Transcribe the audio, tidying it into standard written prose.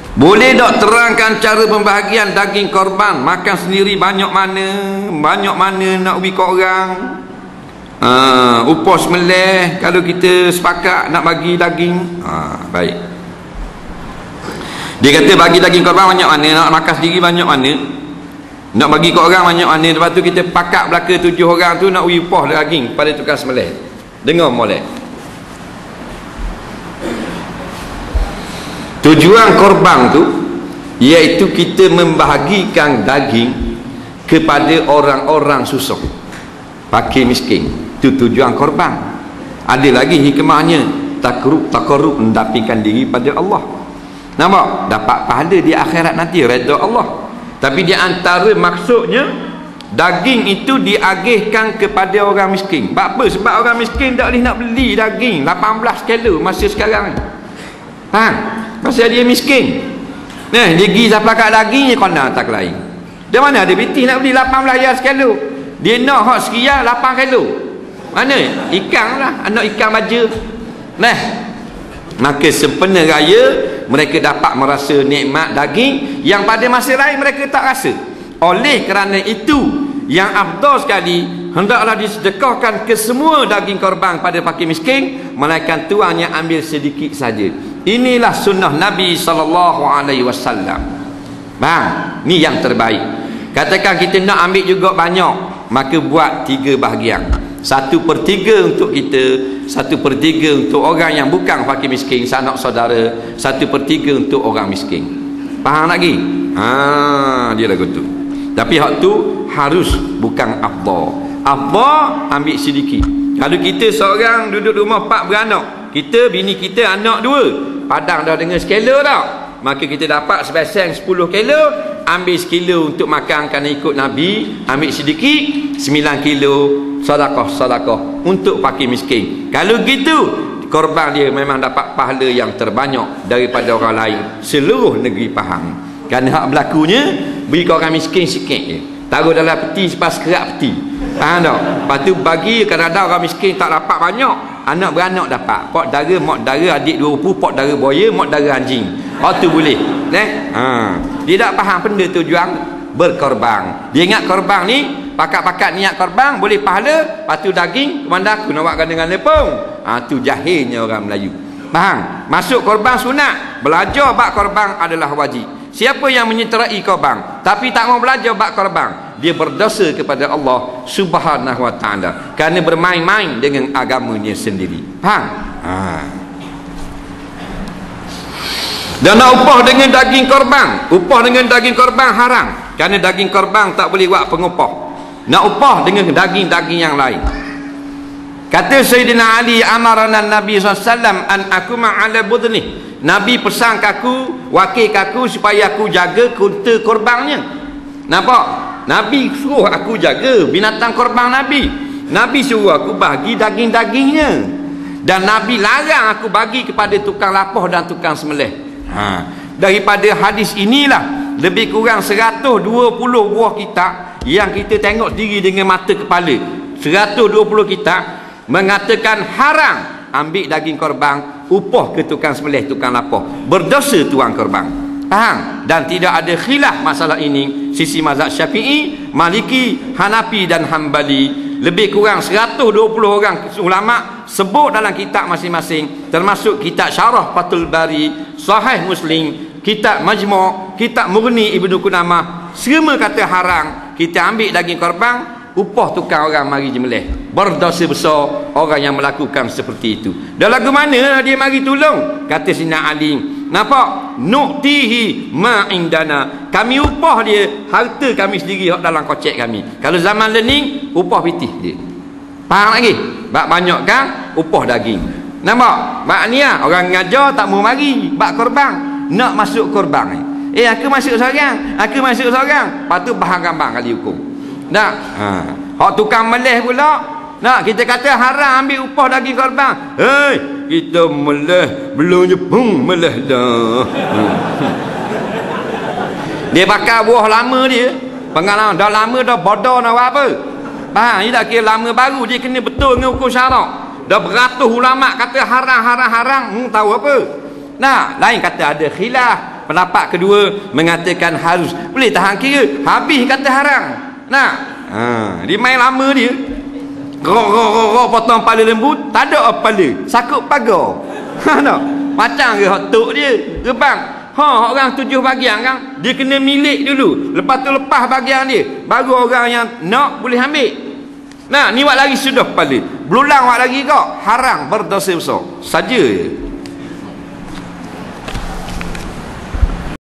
Boleh tak terangkan cara pembahagian daging korban? Makan sendiri banyak mana nak bagi kat orang? Upah sembelih kalau kita sepakat nak bagi daging. Baik. Dia kata bagi daging korban banyak mana, nak makan sendiri banyak mana, nak bagi kat orang banyak mana. Lepas tu kita pakat belaka 7 orang tu nak bagi upah daging pada tukang sembelih. Dengar molek. Tujuan korban tu iaitu kita membahagikan daging kepada orang-orang susah, fakir miskin. Itu tujuan korban. Ada lagi hikmahnya, takarrub mendapatkan diri pada Allah. Nampak? Dapat pahala di akhirat nanti, redha Allah. Tapi di antara maksudnya daging itu diagihkan kepada orang miskin. Sebab apa? Sebab orang miskin tak boleh nak beli daging 18 kilo masa sekarang ni. Faham? Pasal dia miskin. Nah, dia pergi zapakat daging, dia kena tak lain. Dia mana ada biti nak beli 18 riyal sekilo. Dia nak hak sekian 8 kilo. Mana? Ikan lah, anak ikan baja. Nah, maka sempena raya mereka dapat merasa nikmat daging yang pada masa lain mereka tak rasa. Oleh kerana itu, yang afdal sekali hendaklah disedekahkan ke semua daging korban pada fakir miskin, melainkan tuannya ambil sedikit saja. Inilah sunnah Nabi SAW. Bang, ni yang terbaik. Katakan kita nak ambil juga banyak, maka buat 3 bahagian. 1/3 untuk kita, 1/3 untuk orang yang bukan fakir miskin, sanak saudara, 1/3 untuk orang miskin. Faham lagi? Dia lagu tu. Tapi hak tu harus bukan afdal. Afdal ambil sedikit. Kalau kita seorang duduk rumah 4 beranak, kita, bini kita, anak 2, padang dah dengan sekilo tak, maka kita dapat sebesar 10 kilo, ambil sekilo untuk makan kerana ikut Nabi, ambil sedikit 9 kilo sedekah untuk fakir miskin. Kalau gitu korban dia memang dapat pahala yang terbanyak daripada orang lain seluruh negeri Pahang. Kerana hak berlakunya beri ke orang miskin sikit je, taruh dalam peti sepas kerak peti. Faham tak? Lepas tu bagi, kadang-kadang orang miskin tak dapat banyak, anak beranak dapat. Pot dara, mak dara, adik 2 rupu, pot dara buaya, mak dara anjing. Tu boleh. Dia tak faham benda tujuan berkorban. Dia ingat korban ni, pakat-pakat niat korban boleh pahala, lepas tu daging kemana aku nak buatkan dengan lepung. Tu jahilnya orang Melayu. Faham? Masuk korban sunat, belajar bab korban adalah wajib. Siapa yang menyertai korban tapi tak mau belajar bab korban, dia berdosa kepada Allah Subhanahu wa taala kerana bermain-main dengan agamanya sendiri. Faham? Dan nak upah dengan daging korban, upah dengan daging korban haram, kerana daging korban tak boleh buat pengupah. Nak upah dengan daging-daging yang lain. Kata Sayyidina Ali, amarana Nabi SAW an akuma ala budni. Nabi pesan kaku, wakil kaku supaya aku jaga kunta korbannya. Nampak? Nabi suruh aku jaga binatang korban Nabi. Nabi suruh aku bagi daging-dagingnya. Dan Nabi larang aku bagi kepada tukang lapah dan tukang sembelih. Daripada hadis inilah lebih kurang 120 buah kitab yang kita tengok diri dengan mata kepala. 120 kitab mengatakan haram ambil daging korban, upah ke tukang sembelih, tukang lapah, berdosa tuang korban. Faham? Dan tidak ada khilaf masalah ini sisi mazhab Syafi'i, Maliki, Hanafi dan Hambali. Lebih kurang 120 orang ulama sebut dalam kitab masing-masing, termasuk kitab Syarah Fathul Bari, Sahih Muslim, kitab Majmu', kitab Mughni Ibnu Qudamah, semua kata haram kita ambil daging korban, upah tukang orang mari jemelih. Berdosa besar orang yang melakukan seperti itu. Dah lagu mana dia mari tolong? Kata Sina Ali, nampak? Nu'tihi ma indana. Kami upah dia harta kami sendiri dalam kocek kami. Kalau zaman learning, upah pitih dia. Faham lagi? Bak banyak kan upah daging. Nampak? Maknanya orang ngajar tak mau mari bak korban, nak masuk korban ni. Aku masuk seorang, aku masuk seorang. Lepas tu bahang-gambang kali hukum. Nak? Hak tukang melih pula. Nak kita kata haram ambil upah daging korban. Kita melih belum jepung melih dah. Dia bakar buah lama dia. Pengalaman dah lama dah bodoh nak buat apa? Faham? Dia tak kira lama baru, dia kena betul dengan hukum syarak. Dah beratus ulama kata haram. Tahu apa? Nah, lain kata ada khilaf. Pendapat kedua mengatakan harus. Boleh tahan kira, habis kata haram. Nah, dia main lama dia. Rok potong kepala lembu, tak ada kepala, sakut pagar. Tak? Macam ke hotok dia ke bang? Orang 7 bahagian kan, dia kena milik dulu, lepas tu lepas bahagian dia, baru orang yang nak boleh ambil. Nah, ni wak lagi sudah kepala, berulang wak lagi kau, haram, berdosa besar saja.